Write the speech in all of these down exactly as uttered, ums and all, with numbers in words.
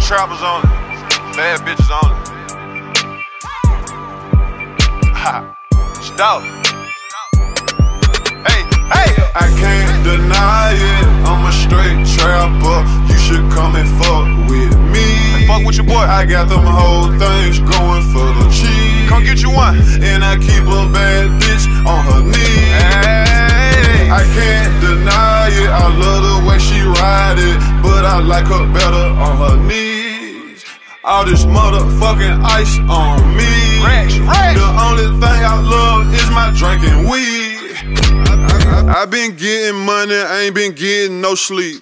trappers only, bad bitches only. Ha, stop. Hey, hey. I can't deny it, I'm a straight trapper. You should come and fuck with me. Fuck with your boy. I got them whole things going for the cheese. Come get you one. And I keep a bad bitch on her knees. Hey. I can't deny it, I love the way she ride it, but I like her better on her knees. All this motherfucking ice on me. Rex, Rex. The only thing I love is my drinking weed. I, I, I been getting money, I ain't been getting no sleep.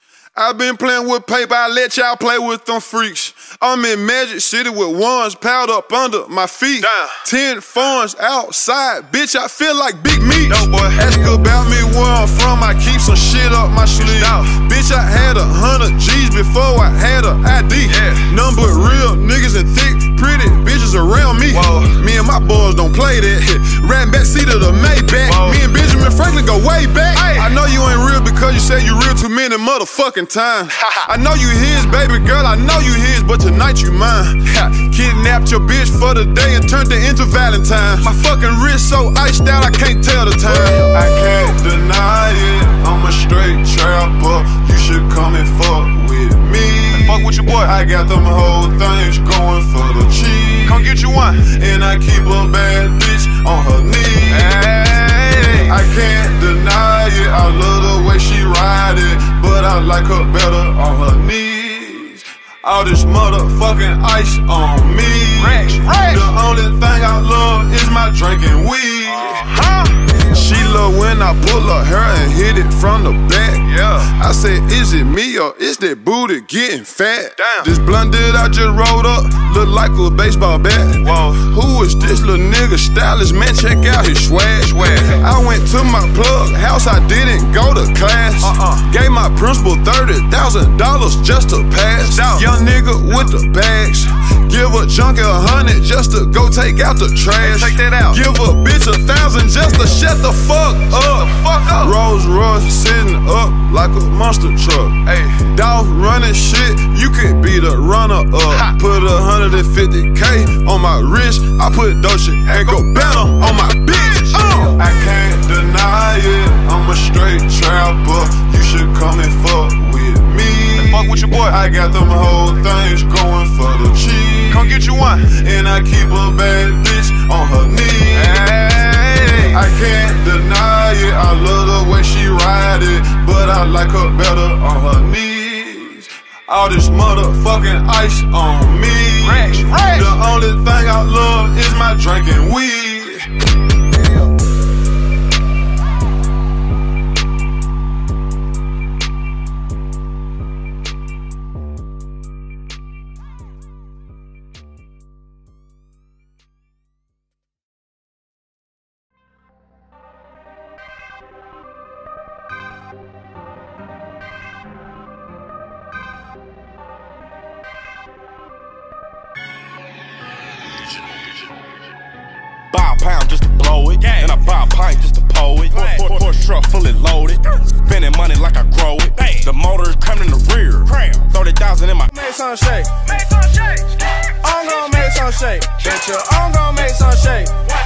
I been playing with paper, I let y'all play with them freaks. I'm in Magic City with ones piled up under my feet. Damn. Ten phones outside, bitch, I feel like Big Meat. No, boy. Ask about me where I'm from, I keep some shit up my sleeve. No. Bitch, I had a hundred G's before I had a I D. Yeah. Number real niggas and thick, pretty bitches around me. Whoa. Me and my boys don't play that. Riding back seat of the Maybach. Whoa. Me and Benjamin Franklin go way back. Hey. I know you ain't real because you say you real too many motherfucking times. I know you his, baby girl, I know you his, but tonight you mine. Kidnapped your bitch for the day and turned it into Valentine's. My fucking wrist so iced out, I can't tell the time. I can't deny it, I'm a straight trapper. You should come and fuck with me. Fuck with your boy. I got them whole things going for the cheese. Come get you one. And I keep a bad bitch on her knees. Hey. I can't deny it, I love the way she ride it, but I like her better on her knees. All this motherfucking ice on me. Rex, Rex. The only thing I love is my drinking weed. Huh? She love when I pull her hair and hit it from the back. Yeah. I said, is it me or is that booty getting fat? Damn. This blunt that I just rolled up look like a baseball bat. Whoa. Who is this little nigga? Stylish man, check out his swag. Swag. I went to my plug house, I didn't go to class. Uh-uh. Gave my principal thirty thousand dollars just to pass. Down. Young nigga with the bags. Give a junkie a hundred just to go take out the trash. Take that out. Give a bitch a thousand just to shut the fuck up. Fuck up. Rolls Royce sitting up like a monster truck. Hey. Dolph running shit, you could be the runner up. Ha. Put a hundred and fifty K on my wrist, I put Dolce and go better on my bitch. Uh. I can't deny it, I'm a straight trapper. You should come and fuck with me. Fuck with your boy. I got them whole things going for the cheese. Come get you one. And I keep a bad bitch on her knees. Hey. I can't deny it, I love the way she ride it, but I like her better on her knees. All this motherfucking ice on me. Rex, Rex. The only thing I love is my drinking weed. Buy a pound just to blow it, yeah. And I buy a pint just to pull it. Horse, horse, horse truck fully loaded, spending money like I grow it. Bang. The motor is coming in the rear, thirty thousand in my. Make some shake. Make some shake. I'm gonna make some shake. Bitch, I'm gonna make some shake.